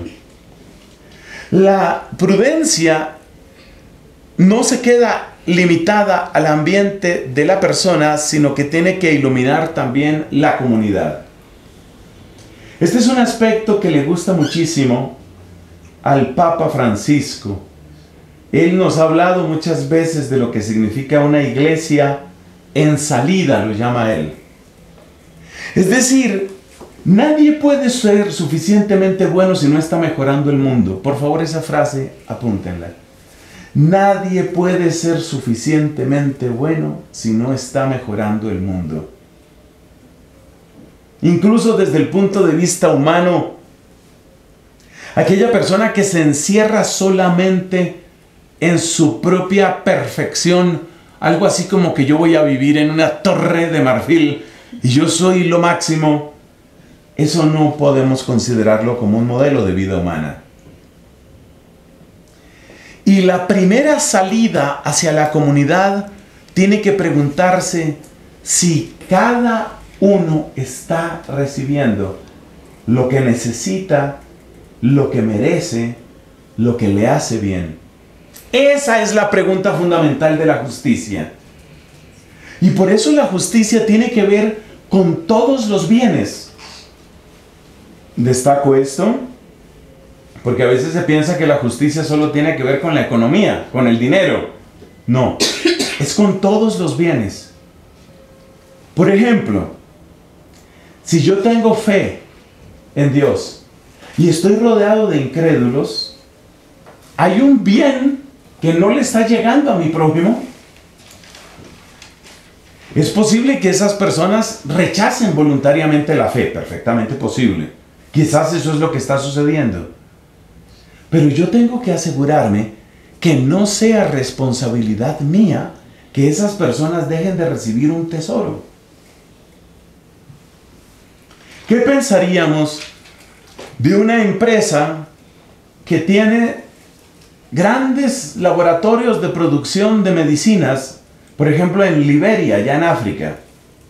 La prudencia no se queda limitada al ambiente de la persona, sino que tiene que iluminar también la comunidad. Este es un aspecto que le gusta muchísimo al Papa Francisco. Él nos ha hablado muchas veces de lo que significa una iglesia en salida, lo llama él. Es decir, nadie puede ser suficientemente bueno si no está mejorando el mundo. Por favor, esa frase, apúntenla. Nadie puede ser suficientemente bueno si no está mejorando el mundo. Incluso desde el punto de vista humano, aquella persona que se encierra solamente en su propia perfección, algo así como que yo voy a vivir en una torre de marfil y yo soy lo máximo, eso no podemos considerarlo como un modelo de vida humana. Y la primera salida hacia la comunidad tiene que preguntarse si cada uno está recibiendo lo que necesita, lo que merece, lo que le hace bien. Esa es la pregunta fundamental de la justicia. Y por eso la justicia tiene que ver con todos los bienes. Destaco esto porque a veces se piensa que la justicia solo tiene que ver con la economía, con el dinero. No, es con todos los bienes. Por ejemplo, si yo tengo fe en Dios y estoy rodeado de incrédulos, hay un bien que no le está llegando a mi prójimo. Es posible que esas personas rechacen voluntariamente la fe, perfectamente posible. Quizás eso es lo que está sucediendo. Pero yo tengo que asegurarme que no sea responsabilidad mía que esas personas dejen de recibir un tesoro. ¿Qué pensaríamos de una empresa que tiene grandes laboratorios de producción de medicinas, por ejemplo en Liberia, allá en África?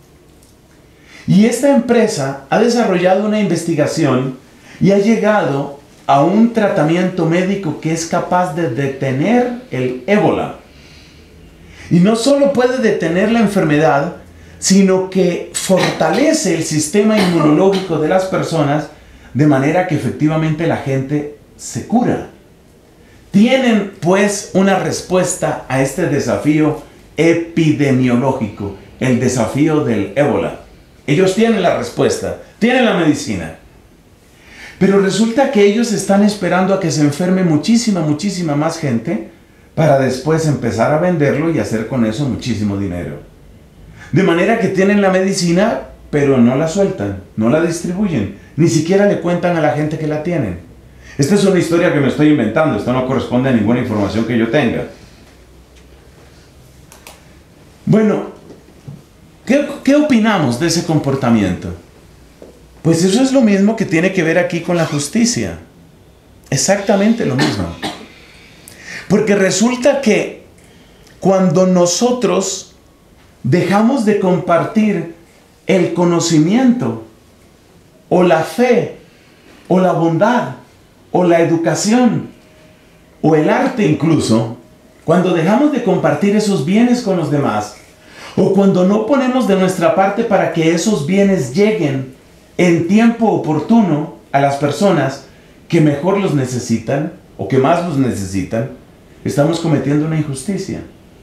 Y esta empresa ha desarrollado una investigación y ha llegado a un tratamiento médico que es capaz de detener el ébola. Y no solo puede detener la enfermedad, sino que fortalece el sistema inmunológico de las personas de manera que efectivamente la gente se cura. Tienen pues una respuesta a este desafío epidemiológico, el desafío del ébola. Ellos tienen la respuesta, tienen la medicina. Pero resulta que ellos están esperando a que se enferme muchísima, muchísima más gente para después empezar a venderlo y hacer con eso muchísimo dinero. De manera que tienen la medicina, pero no la sueltan, no la distribuyen, ni siquiera le cuentan a la gente que la tienen. Esta es una historia que me estoy inventando, esto no corresponde a ninguna información que yo tenga. Bueno, ¿qué, qué opinamos de ese comportamiento? Pues eso es lo mismo que tiene que ver aquí con la justicia. Exactamente lo mismo. Porque resulta que cuando nosotros dejamos de compartir el conocimiento o la fe, o la bondad, o la educación, o el arte incluso, cuando dejamos de compartir esos bienes con los demás, o cuando no ponemos de nuestra parte para que esos bienes lleguen en tiempo oportuno a las personas que mejor los necesitan, o que más los necesitan, estamos cometiendo una injusticia.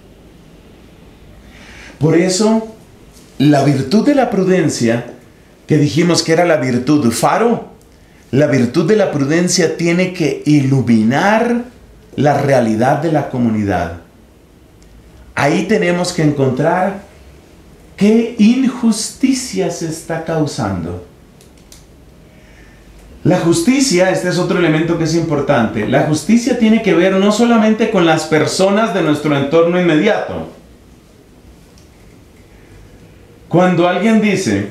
Por eso, la virtud de la prudencia, que dijimos que era la virtud faro, la virtud de la prudencia tiene que iluminar la realidad de la comunidad. Ahí tenemos que encontrar qué injusticia se está causando. La justicia, este es otro elemento que es importante, la justicia tiene que ver no solamente con las personas de nuestro entorno inmediato. Cuando alguien dice,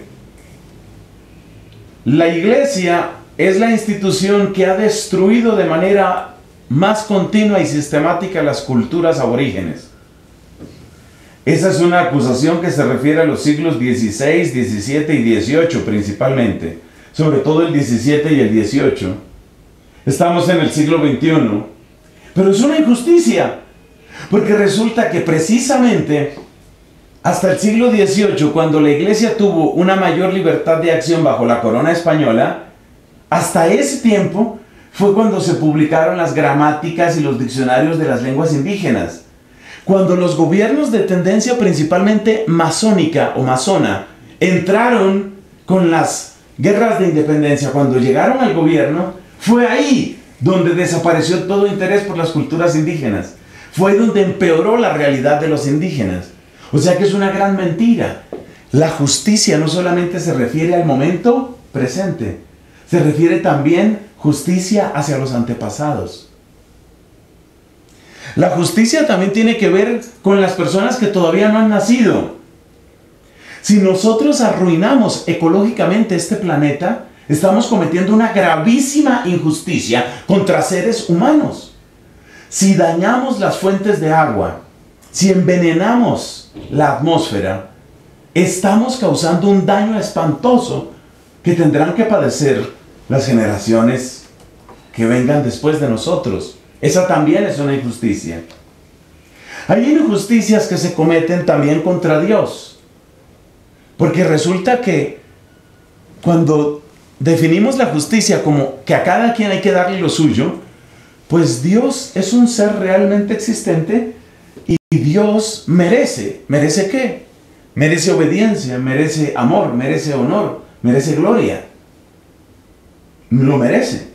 la iglesia es la institución que ha destruido de manera más continua y sistemática las culturas aborígenes. Esa es una acusación que se refiere a los siglos dieciséis, diecisiete y dieciocho principalmente, sobre todo el diecisiete y el dieciocho. Estamos en el siglo veintiuno, pero es una injusticia, porque resulta que precisamente hasta el siglo dieciocho, cuando la iglesia tuvo una mayor libertad de acción bajo la corona española, hasta ese tiempo fue cuando se publicaron las gramáticas y los diccionarios de las lenguas indígenas. Cuando los gobiernos de tendencia principalmente masónica o masona entraron con las guerras de independencia, cuando llegaron al gobierno, fue ahí donde desapareció todo interés por las culturas indígenas. Fue ahí donde empeoró la realidad de los indígenas. O sea que es una gran mentira. La justicia no solamente se refiere al momento presente, se refiere también justicia hacia los antepasados. La justicia también tiene que ver con las personas que todavía no han nacido. Si nosotros arruinamos ecológicamente este planeta, estamos cometiendo una gravísima injusticia contra seres humanos. Si dañamos las fuentes de agua, si envenenamos la atmósfera, estamos causando un daño espantoso que tendrán que padecer las generaciones que vengan después de nosotros. Esa también es una injusticia. Hay injusticias que se cometen también contra Dios. Porque resulta que cuando definimos la justicia como que a cada quien hay que darle lo suyo, pues Dios es un ser realmente existente y Dios merece. ¿Merece qué? Merece obediencia, merece amor, merece honor, merece gloria. Lo merece.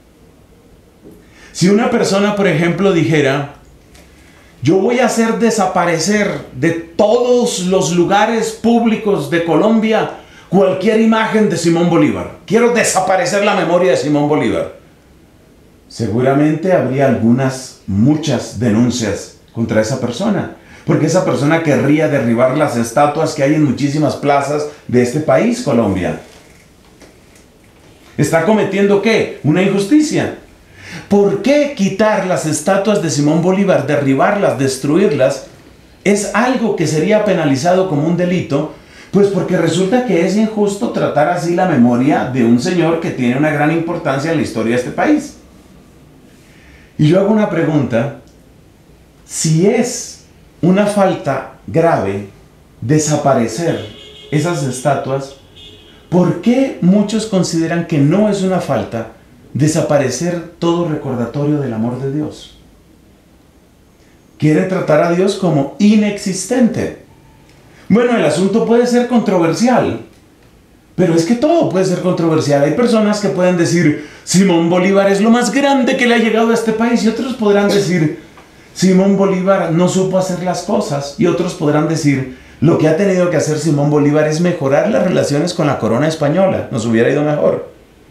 Si una persona, por ejemplo, dijera, yo voy a hacer desaparecer de todos los lugares públicos de Colombia cualquier imagen de Simón Bolívar. Quiero desaparecer la memoria de Simón Bolívar. Seguramente habría algunas, muchas denuncias contra esa persona. Porque esa persona querría derribar las estatuas que hay en muchísimas plazas de este país, Colombia. ¿Está cometiendo qué? Una injusticia. ¿Por qué quitar las estatuas de Simón Bolívar, derribarlas, destruirlas, es algo que sería penalizado como un delito? Pues porque resulta que es injusto tratar así la memoria de un señor que tiene una gran importancia en la historia de este país. Y yo hago una pregunta, si es una falta grave desaparecer esas estatuas, ¿por qué muchos consideran que no es una falta desaparecer todo recordatorio del amor de Dios? Quieren tratar a Dios como inexistente. Bueno, el asunto puede ser controversial, pero es que todo puede ser controversial. Hay personas que pueden decir, Simón Bolívar es lo más grande que le ha llegado a este país, y otros podrán decir, Simón Bolívar no supo hacer las cosas, y otros podrán decir, lo que ha tenido que hacer Simón Bolívar es mejorar las relaciones con la corona española, nos hubiera ido mejor.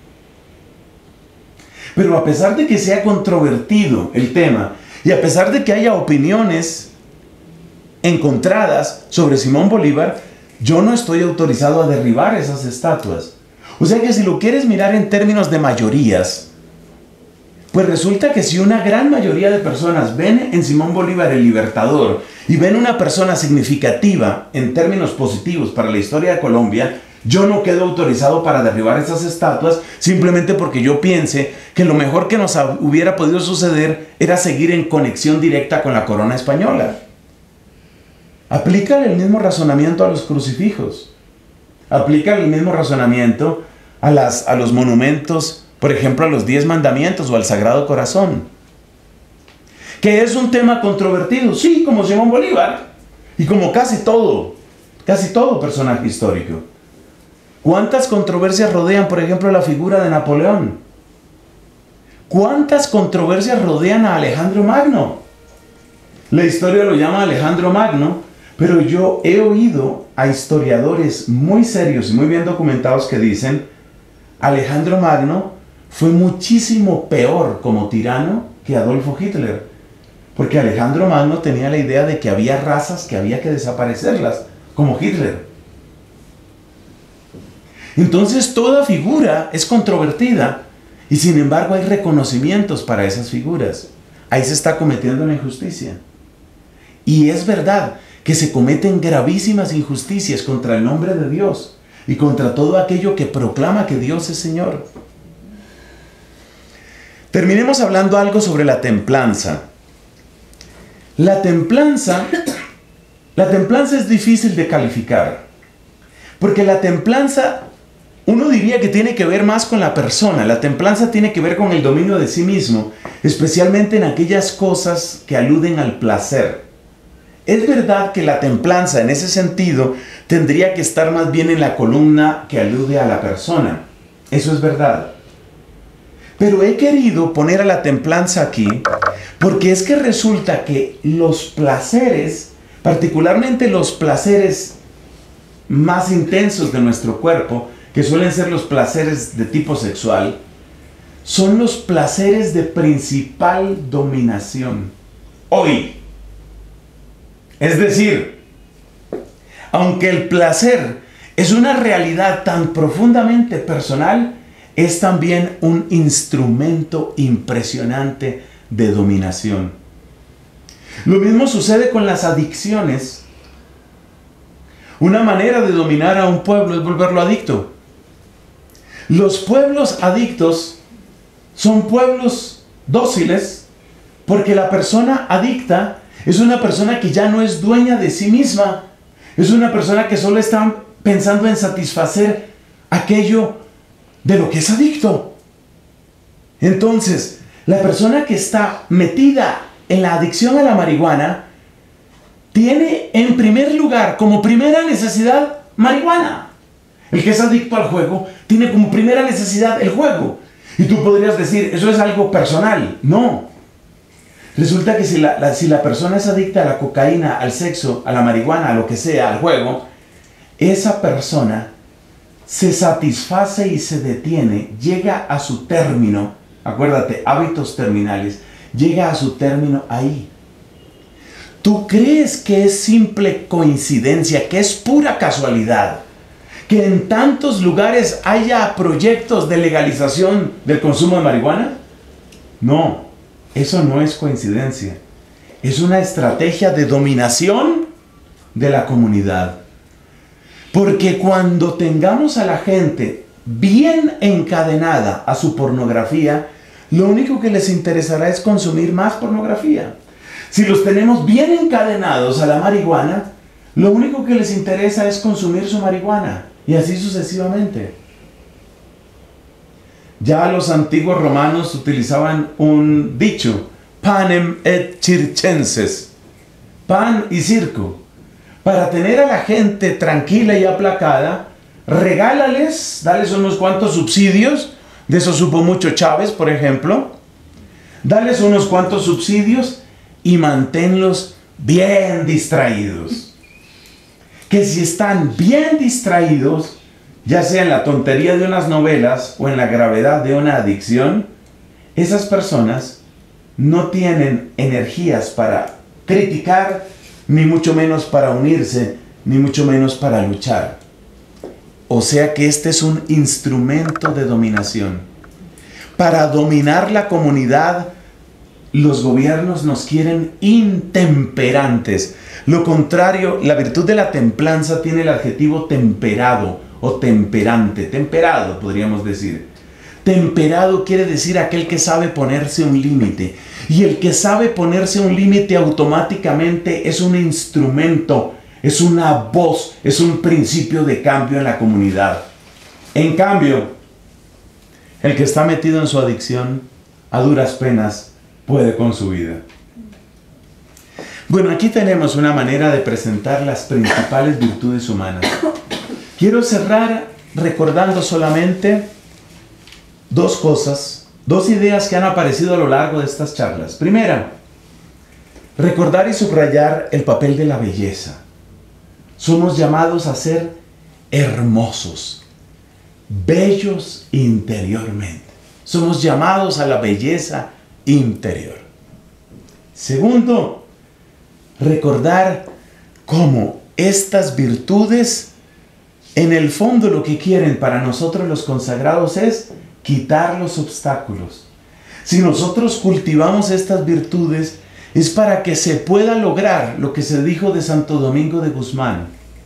Pero a pesar de que sea controvertido el tema, y a pesar de que haya opiniones encontradas sobre Simón Bolívar, yo no estoy autorizado a derribar esas estatuas. O sea que si lo quieres mirar en términos de mayorías, pues resulta que si una gran mayoría de personas ven en Simón Bolívar el libertador y ven una persona significativa en términos positivos para la historia de Colombia, Yo no quedo autorizado para derribar esas estatuas simplemente porque yo piense que lo mejor que nos hubiera podido suceder era seguir en conexión directa con la corona española. Aplícale el mismo razonamiento a los crucifijos. Aplícale el mismo razonamiento a, las, a los monumentos, por ejemplo, a los diez mandamientos o al Sagrado Corazón. ¿Que es un tema controvertido? Sí, como Simón Bolívar y como casi todo, casi todo personaje histórico. ¿Cuántas controversias rodean, por ejemplo, la figura de Napoleón? ¿Cuántas controversias rodean a Alejandro Magno? La historia lo llama Alejandro Magno, pero yo he oído a historiadores muy serios y muy bien documentados que dicen: Alejandro Magno fue muchísimo peor como tirano que Adolfo Hitler, porque Alejandro Magno tenía la idea de que había razas que había que desaparecerlas, como Hitler. Entonces toda figura es controvertida y sin embargo hay reconocimientos para esas figuras. Ahí se está cometiendo una injusticia. Y es verdad que se cometen gravísimas injusticias contra el nombre de Dios y contra todo aquello que proclama que Dios es Señor. Terminemos hablando algo sobre la templanza. La templanza, la templanza es difícil de calificar, porque la templanza, uno diría que tiene que ver más con la persona. La templanza tiene que ver con el dominio de sí mismo, especialmente en aquellas cosas que aluden al placer. Es verdad que la templanza en ese sentido tendría que estar más bien en la columna que alude a la persona. Eso es verdad. Pero he querido poner a la templanza aquí porque es que resulta que los placeres, particularmente los placeres más intensos de nuestro cuerpo, que suelen ser los placeres de tipo sexual, son los placeres de principal dominación hoy. Es decir, aunque el placer es una realidad tan profundamente personal, es también un instrumento impresionante de dominación. Lo mismo sucede con las adicciones. Una manera de dominar a un pueblo es volverlo adicto. Los pueblos adictos son pueblos dóciles porque la persona adicta es una persona que ya no es dueña de sí misma. Es una persona que solo está pensando en satisfacer aquello de lo que es adicto. Entonces, la persona que está metida en la adicción a la marihuana tiene en primer lugar, como primera necesidad, marihuana. El que es adicto al juego tiene como primera necesidad el juego. Y tú podrías decir, eso es algo personal. No. Resulta que si la, la, si la persona es adicta a la cocaína, al sexo, a la marihuana, a lo que sea, al juego, esa persona se satisface y se detiene, llega a su término. Acuérdate, hábitos terminales. Llega a su término ahí. ¿Tú crees que es simple coincidencia, que es pura casualidad, que en tantos lugares haya proyectos de legalización del consumo de marihuana? No, eso no es coincidencia. Es una estrategia de dominación de la comunidad. Porque cuando tengamos a la gente bien encadenada a su pornografía, lo único que les interesará es consumir más pornografía. Si los tenemos bien encadenados a la marihuana, lo único que les interesa es consumir su marihuana. Y así sucesivamente. Ya los antiguos romanos utilizaban un dicho, panem et circenses, pan y circo. Para tener a la gente tranquila y aplacada, regálales, dales unos cuantos subsidios, de eso supo mucho Chávez, por ejemplo. Dales unos cuantos subsidios y manténlos bien distraídos. Que si están bien distraídos, ya sea en la tontería de unas novelas o en la gravedad de una adicción, esas personas no tienen energías para criticar, ni mucho menos para unirse, ni mucho menos para luchar. O sea que este es un instrumento de dominación. Para dominar la comunidad, los gobiernos nos quieren intemperantes. Lo contrario, la virtud de la templanza tiene el adjetivo temperado o temperante, temperado podríamos decir. Temperado quiere decir aquel que sabe ponerse un límite. Y el que sabe ponerse un límite automáticamente es un instrumento, es una voz, es un principio de cambio en la comunidad. En cambio, el que está metido en su adicción, a duras penas, puede con su vida. Bueno, aquí tenemos una manera de presentar las principales virtudes humanas. Quiero cerrar recordando solamente dos cosas, dos ideas que han aparecido a lo largo de estas charlas. Primera, recordar y subrayar el papel de la belleza. Somos llamados a ser hermosos, bellos interiormente. Somos llamados a la belleza interior. Segundo, recordar cómo estas virtudes, en el fondo lo que quieren para nosotros los consagrados es quitar los obstáculos. Si nosotros cultivamos estas virtudes, es para que se pueda lograr lo que se dijo de Santo Domingo de Guzmán.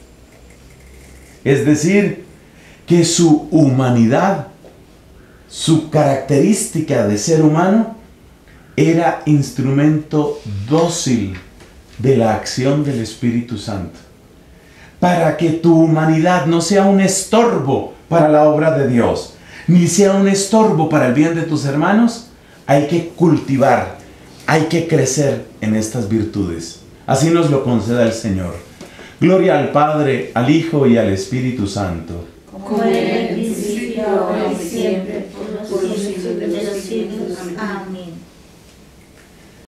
Es decir, que su humanidad, su característica de ser humano, era instrumento dócil de la acción del Espíritu Santo. Para que tu humanidad no sea un estorbo para la obra de Dios, ni sea un estorbo para el bien de tus hermanos, hay que cultivar, hay que crecer en estas virtudes. Así nos lo conceda el Señor. Gloria al Padre, al Hijo y al Espíritu Santo. Como en el principio, ahora